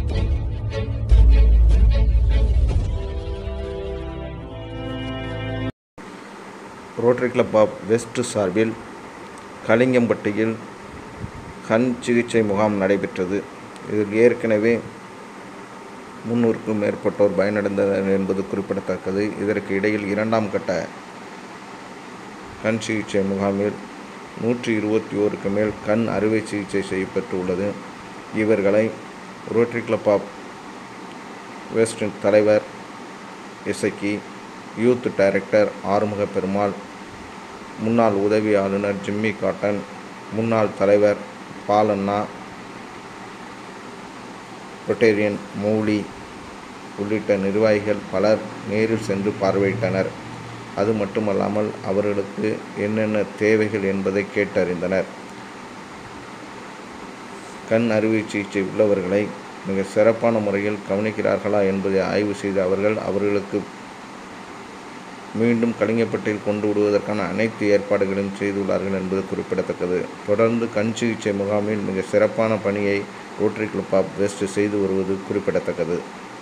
Rotary club of west சார்பில் கலிங்கம்பட்டியில் கண் சிகிச்சை முகாம் நடைபெற்றது. இதில் ஏற்கனவே 300க்கும் மேற்பட்டோர் பயனடைந்தனர் என்பது குறிப்பிடத்தக்கது. இதற்கு இடையில் 2ஆம் கட்ட கண் சிகிச்சை முகாமில் 121க்கு மேல் கண் அறுவை சிகிச்சை செய்யப்பட்டு உள்ளது. இவர்களை ரோட்டரி கிளப் ஆஃப் வெஸ்டின் தலைவர் இசக்கி, யூத் டைரக்டர் ஆறுமுக பெருமாள், முன்னாள் உதவி ஆளுநர் ஜிம்மி காட்டன், முன்னாள் தலைவர் பாலண்ணா, ரொட்டேரியன் மௌலி உள்ளிட்ட நிர்வாகிகள் பலர் நேரில் சென்று பார்வையிட்டனர். அது மட்டுமல்லாமல் அவர்களுக்கு என்னென்ன தேவைகள் என்பதை கேட்டறிந்தனர். கண் அறுவை சிகிச்சை உள்ளவர்களை மிக சிறப்பான முறையில் கவனிக்கிறார்களா என்பதை ஆய்வு செய்த அவர்களுக்கு மீண்டும் கலிங்கப்பட்டியில் கொண்டு விடுவதற்கான அனைத்து ஏற்பாடுகளையும் செய்துள்ளார்கள் என்பது குறிப்பிடத்தக்கது. தொடர்ந்து கண் சிகிச்சை முகாமில் மிக சிறப்பான பணியை ரோட்டரி கிளப் ஆஃப் வெஸ்ட் செய்து வருவது குறிப்பிடத்தக்கது.